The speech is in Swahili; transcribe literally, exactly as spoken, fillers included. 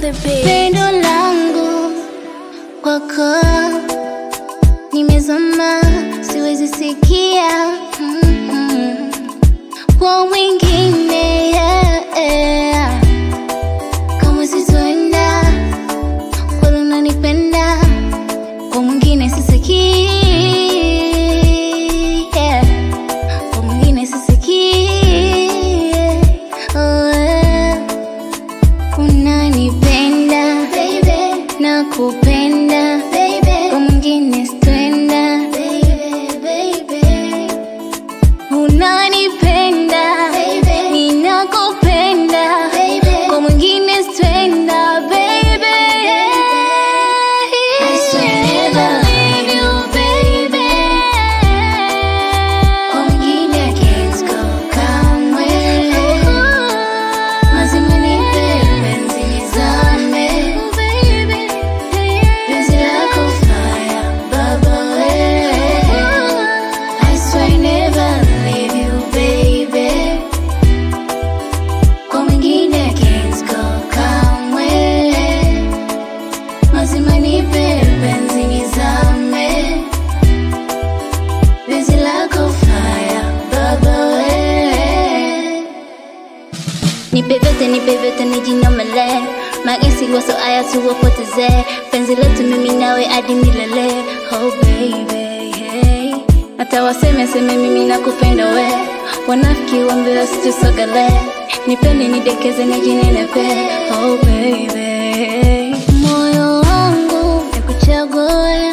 the beat. Pendo langu kwako nimezama, siwezi sikia mm -mm. kwa wengine yeah, yeah. Kama sitoenda kwa unanipenda, kwa mwingine sisikii yeah. Kwa mwingine sisikii oh, yeah. Unanipenda baby, nakupenda baby, kwa mwingine sitoenda baby, baby. Unanipenda baby, ninakupenda baby, kwa mwingine sitoenda baby. I swear never leave you baby, kwa mwingine I can't go kamwe. Lazima nipe penzi nizame, penzi lako fire baba we. I swear never leave you baby, kwa mwingine I can't go kamwe. Lazima nipe penzi nizame, penzi lako fire baba we. Nipe vyote, nipe vyote nijinomele, magesi waso aya tuwapoteze, penzi letu mimi nawe hadi milele. Oh baby hey. Hata waseme seme mimi nakupenda we, wanafiki wambe wasitusogele, nipende nidekeze nijinenepe. Oh baby hey. Moyo wangu nikuchague